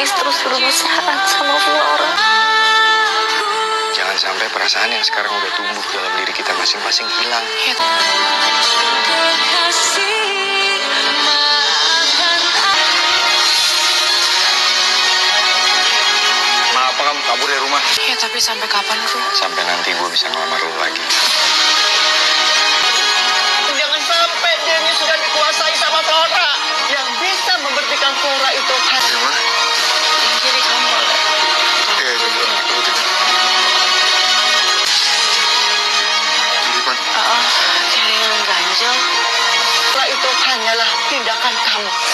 Haris terus berusaha sama Flora. Jangan sampai perasaan yang sekarang udah tumbuh dalam diri kita masing-masing hilang. Ya. Kenapa kamu kabur dari rumah? Ya tapi sampai kapan, Ru? Sampai nanti gue bisa ngelamar lu lagi. Jangan sampai Denny sudah dikuasai sama Flora. Yang bisa memberhentikan Flora itu Gimana? Jadi kamu boleh. Iya, coba aku tidak. Kelingan ganjel. Flora itu hanyalah tindakan kamu.